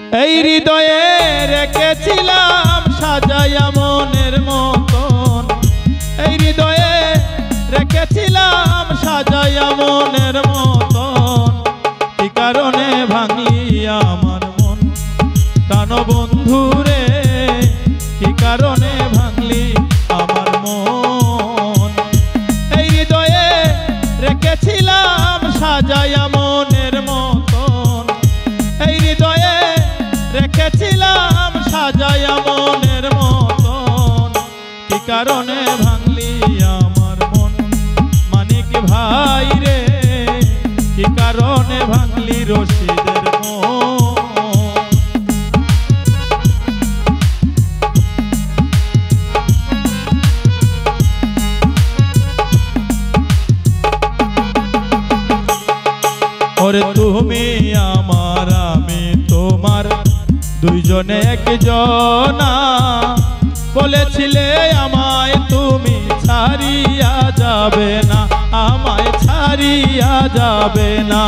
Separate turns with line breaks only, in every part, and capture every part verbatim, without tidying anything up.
এই হৃদয়ে রেখেছিলাম সাজাইয়া মনের মতন, এই হৃদয়ে রেখেছিলাম সাজাইয়া মনের মতন, কি কারণে ভাঙলি আমার মন প্রাণ বন্ধু রে, কি কারণে ভাঙলি আমার মন। এই হৃদয়ে রেখেছিলাম সাজাইয়া মনের মতন, এই হৃদয়ে রেখেছিলাম সাজাইয়া মনের মতন, কি কারণে ভাঙলি আমার মন মানিক ভাই রে, কি কারণে ভাঙলি রশিদের মন। ওরে তুমি আমার আমি তোমার দুইজনে একজনা, বলেছিলে আমায় তুমি ছাড়িয়া যাবে না, আমায় ছাড়িয়া যাবে না।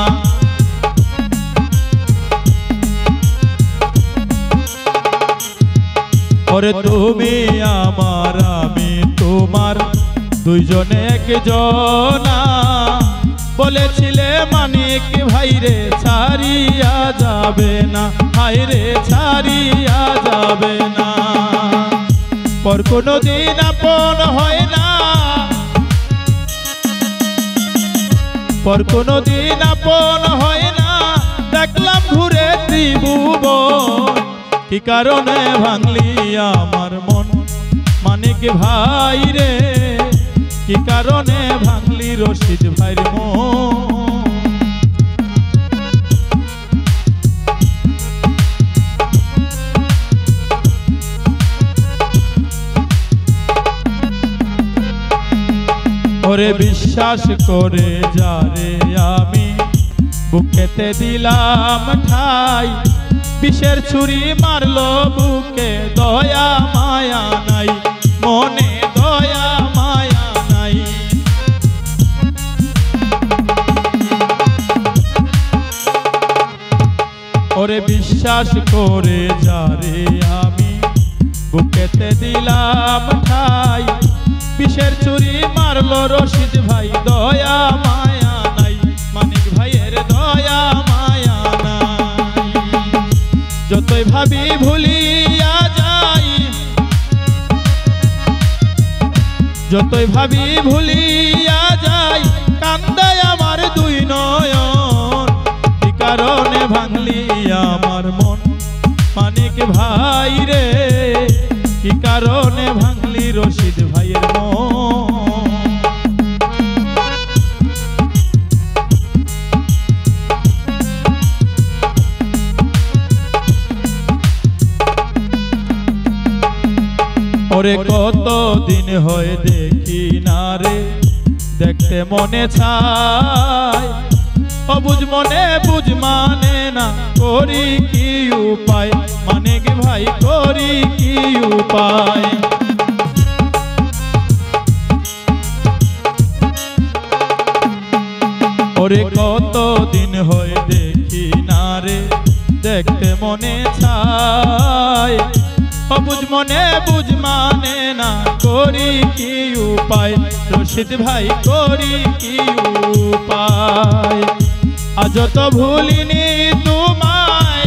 ওরে তুমি আমার আমি তোমার দুইজনে একজনা, বলেছিলে মানিক ভাইরে ছাড়িয়া যাবে না, ভাইরে ছাড়িয়া যাবে না। পর কোনো দিন আপন হয় না, পর কোনো দিন আপন হয় না, দেখলাম ঘুরে ত্রিভুবন, কি কারণে ভাঙলি আমার মন মানিক ভাইরে, কি কারণে ভাঙলি রশিদ ভাইর মন। ওরে বিশ্বাস করে যারে আমি বুকেতে দিলাম ঠাই, বিষের ছুরি মারলো বুকে, দয়া মায়া নাই মনে, দয়া মায়া নাই। ওরে বিশ্বাস করে যারে আমি বুকেতে দিলাম ঠাই, বিষের ছুরি মারলো রশিদ ভাই, দয়া মায়া নাই মানিক ভাইয়ের, দয়া মায়া নাই। যতই ভাবি ভুলিয়া যাই, যতই ভাবি ভুলিয়া যাই, কান্দে আমার দুই নয়ন, কি কারণে ভাঙলি আমার মন মানিক ভাই রে, কি কারণে ভাঙলি রশিদ ভাইয়ের মন। ওরে কত দিন হয় দেখি না রে, দেখতে মনে চায়, অবুঝ মনে বুঝ মানে না, করি কি উপায় মানিক ভাই, করি কি উপায়। ওরে কত দিন হয় দেখি না রে, দেখতে মনে চায়, অবুঝ মনে বুঝ মানে না, করি কি উপায় রশিদ ভাই, করি কি উপায়। আজ তো ভুলিনি তোমায়,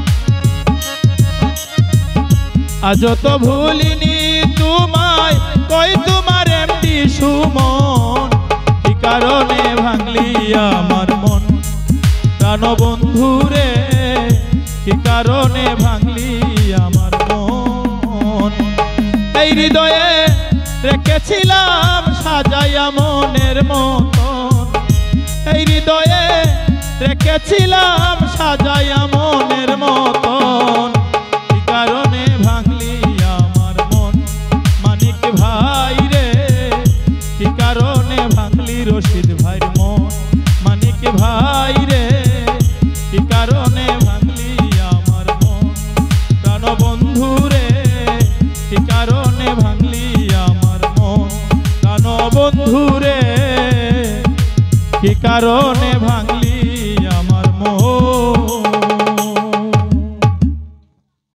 আজ তো ভুলিনি তোমায়, কই তোমার এমডি সুমন, কি কারণে ভাঙলি আমার মন প্রাণ বন্ধু রে, কি কারণে ভাঙলি আমার মন। এই হৃদয়ে রেখেছিলাম সাজাইয়া মনের মতন, এই হৃদয়ে রেখেছিলাম সাজাইয়া মনের মতন, কি কারণে ভাঙলি আমার মন মানিক ভাই রে, কি কারণে ভাঙলি রশিদ ভাইর মন মানিক ভাই রে, কি কারণে ভাঙলি আমার মন প্রাণ বন্ধু রে, কি কারণে ভাঙলি আমার মন প্রাণ বন্ধু রে, কি কারণে ভাঙ